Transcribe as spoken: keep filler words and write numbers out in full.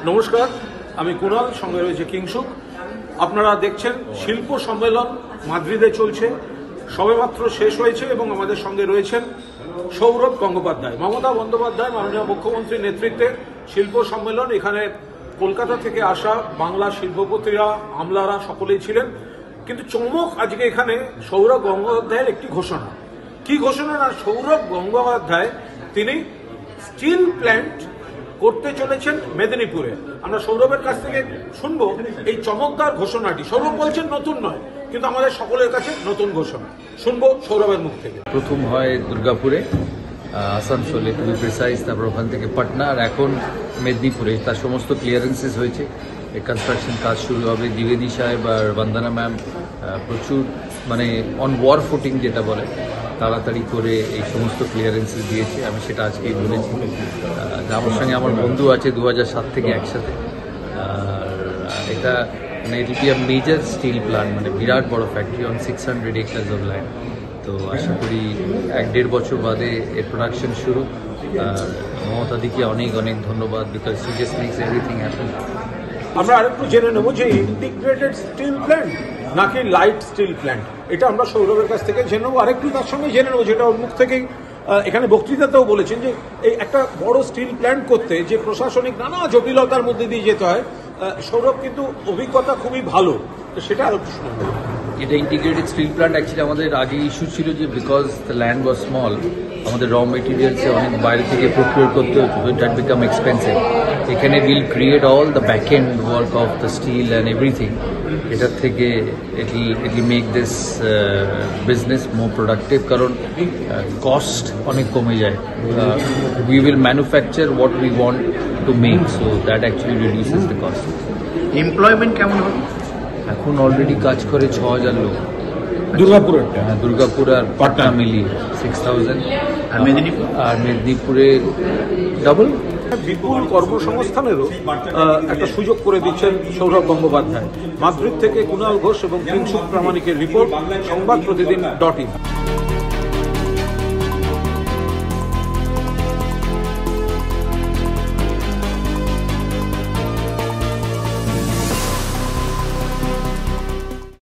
নমস্কার, আমি কুণাল, সঙ্গে রয়েছে কিংসুক। আপনারা দেখছেন শিল্প সম্মেলন মাদ্রিদে চলছে, সবেমাত্র শেষ হয়েছে এবং আমাদের সঙ্গে রয়েছেন সৌরভ গঙ্গোপাধ্যায়। মমতা বন্দ্যোপাধ্যায় মাননীয় মুখ্যমন্ত্রীর নেতৃত্বে শিল্প সম্মেলন। এখানে কলকাতা থেকে আসা বাংলা শিল্পপতিরা, আমলারা সকলেই ছিলেন। কিন্তু চমক আজকে এখানে সৌরভ গঙ্গোপাধ্যায়ের একটি ঘোষণা। কি ঘোষণা? না, সৌরভ গঙ্গোপাধ্যায় তিনি স্টিল প্ল্যান্ট করতে চলেছেন মেদিনীপুরে। আমরা সৌরভের কাছ থেকে শুনবো এই চমকদার ঘোষণাটি। সৌরভ বলছেন নতুন নয়, কিন্তু আমাদের সকলের কাছে নতুন ঘোষণা। শুনবো সৌরভের মুখ থেকে। প্রথম হয় দুর্গাপুরে, আসানসোলে টু বি প্রিসাইজ, তারপর ওখান থেকে পাটনা, আর এখন মেদিনীপুরে। তার সমস্ত ক্লিয়ারেন্সেস হয়েছে, এই কনস্ট্রাকশন কাজ শুরু হবে। দ্বিবেদী সাহেব আর বন্দনা ম্যাম প্রচুর মানে অন ওয়ার ফুটিং যেটা বলে, তাড়াতাড়ি করে এই সমস্ত ক্লিয়ারেন্সেস দিয়েছে। আমি সেটা আজকেই বলেছি। আমার সঙ্গে আমার বন্ধু আছে দু হাজার সাত থেকে একসাথে। আর এটা মানে it will be a major steel plant, মানে বিরাট বড় factory on six hundred acres of land. তো আশা করি এক দেড় বছর বাদে এর প্রোডাকশন শুরু। আর মমতা দিকে অনেক অনেক ধন্যবাদ, because she just makes everything happen. আমরা আরেকটু জেনে নেব যে ইন্টিগ্রেটেড স্টিল প্ল্যান্ট নাকি লাইট স্টিল প্ল্যান্ট, এটা আমরা সৌরভের কাছ থেকে জেনে নেবো। আরেকটু তার সঙ্গে জেনে নেবো, যেটা ওর মুখ থেকেই এখানে বক্তৃতাতেও বলেছেন, যে এই একটা বড় স্টিল প্ল্যান্ট করতে যে প্রশাসনিক নানা জটিলতার মধ্যে দিয়ে যেতে হয়, সৌরভ কিন্তু অভিজ্ঞতা খুবই ভালো। তো সেটা আরো শুনে নেব। এটা ইন্টিগ্রেটেড স্টিল প্ল্যান্ট অ্যাকচুয়ালি আমাদের আগে ইস্যু ছিল যে because the land was small, আমাদের র মেটেরিয়ালসে অনেক বাইরে থেকে প্রকিউর করতে হতো, ইট হ্যাড বিকাম এক্সপেন্সিভ। এখানে will create all the back end work of the steel and everything. এটার থেকে it will it will make this business more productive, কারণ কস্ট অনেক কমে যায়। We will manufacture what we want to make, so that actually reduces the cost. Employment কেমন হবে? এখন already কাজ করে ছ হাজার লোক দুর্গাপুরে। হ্যাঁ, দুর্গাপুর আর পাটনা মিলিয়ে সিক্স থাউজেন্ড। আর মেদিনীপুর আর মেদিনীপুরে ডাবল। বিপুল কর্মসংস্থানেরও একটা সুযোগ করে দিচ্ছেন সৌরভ গঙ্গোপাধ্যায়। মাদ্রিদ থেকে কুণাল ঘোষ এবং কিংসুক প্রামাণিকের রিপোর্ট, সংবাদ প্রতিদিন ডট ইন।